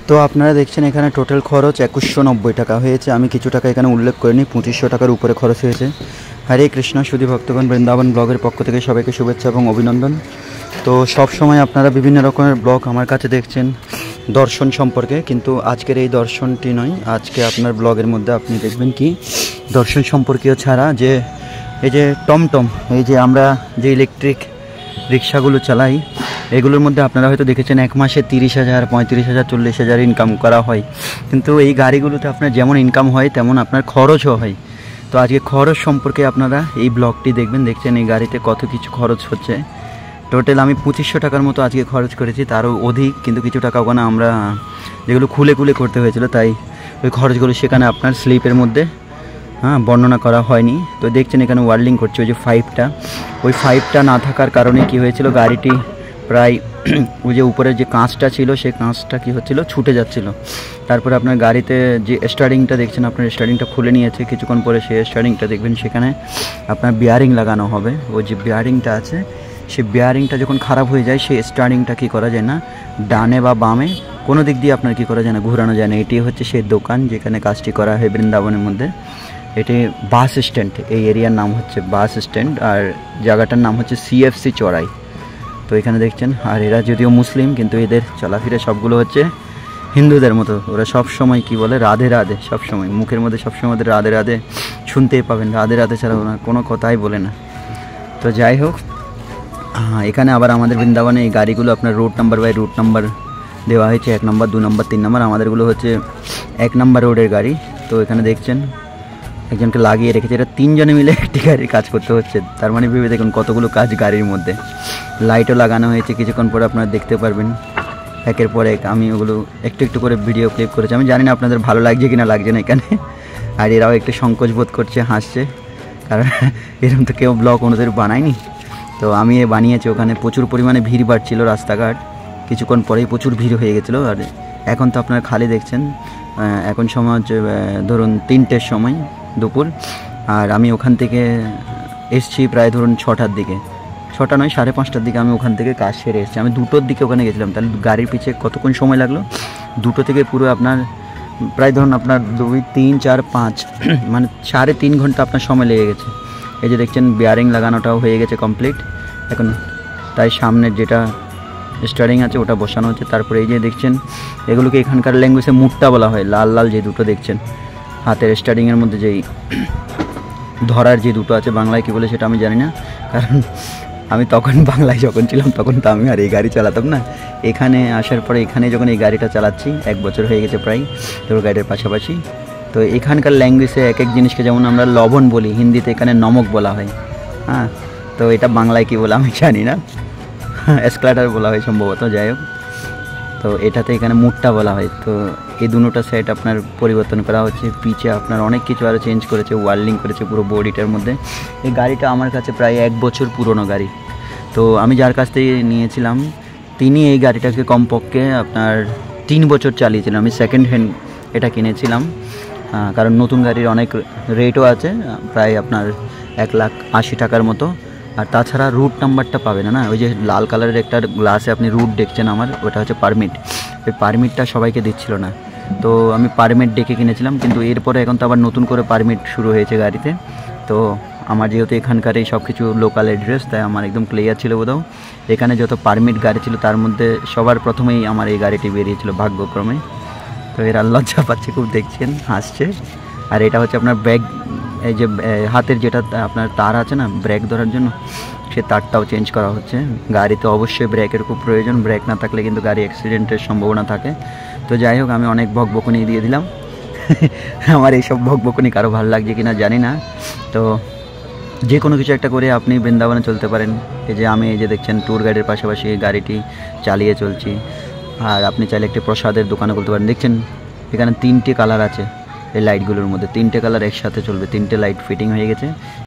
তো আপনারা দেখছেন এখানে টোটাল খরচ 2190 টাকা হয়েছে। আমি কিছু টাকা এখানে উল্লেখ করিনি, 2500 টাকার উপরে খরচ হয়েছে। হরে কৃষ্ণ সুধী ভক্তগণ, বৃন্দাবন ব্লগের পক্ষ থেকে সবাইকে শুভেচ্ছা এবং অভিনন্দন। তো সব সময় আপনারা বিভিন্ন রকমের ব্লগ আমার কাছে দেখছেন দর্শন সম্পর্কে, কিন্তু আজকের এই দর্শনটি নয়। আজকে আপনার ব্লগের মধ্যে আপনি দেখবেন কি দর্শন সম্পর্কীয় ছাড়া যে এই যে টমটম, এই যে আমরা যে ইলেকট্রিক রিক্সাগুলো চালাই, এগুলোর মধ্যে আপনারা হয়তো দেখেছেন এক মাসে 30,000, 35,000, 40,000 ইনকাম করা হয়। কিন্তু এই গাড়িগুলোতে আপনার যেমন ইনকাম হয় তেমন আপনার খরচও হয়। তো আজকে খরচ সম্পর্কে আপনারা এই ব্লগটি দেখবেন। দেখছেন এই গাড়িতে কত কিছু খরচ হচ্ছে। টোটাল আমি 2500 টাকার মতো আজকে খরচ করেছি, তারও অধিক। কিন্তু কিছু টাকা ওখানে আমরা যেগুলো খুলে করতে হয়েছিল, তাই ওই খরচগুলো সেখানে আপনার স্লিপের মধ্যে বর্ণনা করা হয়নি। তো দেখছেন এখানে ওয়ার্ল্ডিং করছে ওই যে ওই পাইপটা না থাকার কারণে কি হয়েছিল, গাড়িটি প্রায় ওই যে উপরের যে কাঁচটা ছিল সেই কাঁচটা কি হচ্ছিল, ছুটে যাচ্ছিল। তারপরে আপনার গাড়িতে যে স্টারিংটা দেখছেন, আপনার স্টারিংটা খুলে নিয়েছে। কিছুক্ষণ পরে সেই স্টারিংটা দেখবেন সেখানে আপনার বিয়ারিং লাগানো হবে। ওই যে বিয়ারিংটা আছে, সেই বিয়ারিংটা যখন খারাপ হয়ে যায় সেই স্টারিংটা কী করা যায় না, ডানে বা বামে কোনো দিক দিয়ে আপনার কী করা যায় না, ঘোরানো যায় না। এটি হচ্ছে সেই দোকান যেখানে কাজটি করা হয় বৃন্দাবনের মধ্যে। এটি বাস স্ট্যান্ড, এই এরিয়ার নাম হচ্ছে বাস স্ট্যান্ড, আর জায়গাটার নাম হচ্ছে CFC চড়াই। তো এখানে দেখছেন, আর এরা যদিও মুসলিম কিন্তু এদের চলাফেরা সবগুলো হচ্ছে হিন্দুদের মতো। ওরা সব সময় কি বলে, রাধে রাধে। সব সময় মুখের মধ্যে সবসময় ওদের রাধে রাধে শুনতেই পাবেন, রাধে রাধে ছাড়া ওরা কোনো কথাই বলে না। তো যাই হোক, এখানে আবার আমাদের বৃন্দাবনে এই গাড়িগুলো আপনার route number by route number দেওয়া হয়েছে, 1 নম্বর, 2 নম্বর, 3 নম্বর। আমাদেরগুলো হচ্ছে 1 নম্বর রোডের গাড়ি। তো এখানে দেখছেন একজনকে লাগিয়ে রেখেছে, এটা 3 জনে মিলে একটি গাড়ির কাজ করতে হচ্ছে। তার মানে ভেবে দেখুন কতগুলো কাজ গাড়ির মধ্যে। লাইটও লাগানো হয়েছে, কিছুক্ষণ পরে আপনারা দেখতে পারবেন একের পর এক। আমি ওগুলো একটু করে ভিডিও ক্লিপ করেছি। আমি জানি না আপনাদের ভালো লাগছে কি না লাগছে না এখানে। আর এরাও একটু সংকোচ বোধ করছে, হাসছে, কারণ এরকম তো কেউ ব্লগ ওনাদের বানায়নি। তো আমি বানিয়েছি। ওখানে প্রচুর পরিমাণে ভিড় বাড়ছিল, রাস্তাঘাট কিছুক্ষণ পরেই প্রচুর ভিড় হয়ে গেছিলো। আর এখন তো আপনারা খালি দেখছেন। এখন সময় হচ্ছে ধরুন 3টের সময় দুপুর, আর আমি ওখান থেকে এসছি প্রায় ধরুন 6টার দিকে, 6টা নয় 5:30টার দিকে আমি ওখান থেকে কাজ সেরে এসেছি। আমি 2টোর দিকে ওখানে গেছিলাম। তাহলে গাড়ির পিছিয়ে কতক্ষণ সময় লাগলো, 2টো থেকে পুরো আপনার প্রায় ধরুন আপনার 2, 3, 4, 5 মানে 3.5 ঘন্টা আপনার সময় লেগে গেছে। এই যে দেখছেন বিয়ারিং লাগানোটাও হয়ে গেছে কমপ্লিট এখন। তাই সামনের যেটা স্টারিং আছে ওটা বসানো হচ্ছে। তারপরে এই যে দেখছেন এগুলোকে এখানকার ল্যাঙ্গুয়েজে মুট্টা বলা হয়। লাল লাল যে দুটো দেখছেন হাতের স্টারিংয়ের মধ্যে, যেই ধরার যে দুটো আছে, বাংলায় কী বলে সেটা আমি জানি না, কারণ আমি তখন বাংলায় যখন ছিলাম তখন তো আমি আর এই গাড়ি চালাতাম না। এখানে আসার পরে এখানে যখন এই গাড়িটা চালাচ্ছি, 1 বছর হয়ে গেছে প্রায় তোর গাড়ির পাশাপাশি। তো এখানকার ল্যাঙ্গুয়েজে এক জিনিসকে যেমন আমরা লবণ বলি, হিন্দিতে এখানে নমক বলা হয়। তো এটা বাংলায় কী বলে আমি জানি না, এসক্লেটার বলা হয় সম্ভবত। যাই হোক, তো এটাতে এখানে মুট্টা বলা হয়। তো এই দুটো সাইড আপনার পরিবর্তন করা হচ্ছে। পিছে আপনার অনেক কিছু আরও চেঞ্জ করেছে, ওয়ার্ল্ডিং করেছে পুরো বডিটার মধ্যে। এই গাড়িটা আমার কাছে প্রায় 1 বছর পুরনো গাড়ি। তো আমি যার কাছ থেকে নিয়েছিলাম তিনি এই গাড়িটাকে কমপক্ষে আপনার 3 বছর চালিয়েছিলেন। আমি সেকেন্ড হ্যান্ড এটা কিনেছিলাম, কারণ নতুন গাড়ির অনেক রেটও আছে, প্রায় আপনার 1,80,000 টাকার মতো। আর তাছাড়া রুট নাম্বারটা পাবে না, ওই যে লাল কালারের একটা গ্লাসে আপনি রুট দেখছেন আমার, ওটা হচ্ছে পারমিট। ওই পারমিটটা সবাইকে দিচ্ছিল না, তো আমি পারমিট ডেকে কিনেছিলাম। কিন্তু এরপরে এখন তো আবার নতুন করে পারমিট শুরু হয়েছে গাড়িতে। তো আমার যেহেতু এখানকার এই সব কিছু লোকাল অ্যাড্রেস, তাই আমার একদম ক্লিয়ার ছিল বোধহয়। এখানে যত পারমিট গাড়ি ছিল তার মধ্যে সবার প্রথমেই আমার এই গাড়িটি বেরিয়েছিল ভাগ্যক্রমে। তো এরা লজ্জা পাচ্ছে খুব, দেখছেন হাসছে। আর এটা হচ্ছে আপনার ব্যাগ, এই যে হাতের যেটা আপনার তার আছে না ব্রেক ধরার জন্য, সে তারটাও চেঞ্জ করা হচ্ছে। গাড়িতে অবশ্যই ব্রেকের খুব প্রয়োজন, ব্রেক না থাকলে কিন্তু গাড়ি অ্যাক্সিডেন্টের সম্ভাবনা থাকে। তো যাই হোক, আমি অনেক বকবকুনি দিয়ে দিলাম। আমার এইসব বকবকুনি কারো ভালো লাগছে কিনা জানি না। তো যে কোনো কিছু একটা করে আপনি বৃন্দাবনে চলতে পারেন। এই যে আমি এই যে দেখছেন ট্যুর গাইডের পাশাপাশি এই গাড়িটি চালিয়ে চলছি। আর আপনি চাইলে একটি প্রসাদের দোকানে করতে পারেন। দেখছেন এখানে 3টে কালার আছে এই লাইটগুলোর মধ্যে, 3টে কালার একসাথে চলবে, 3টে লাইট ফিটিং হয়ে গেছে।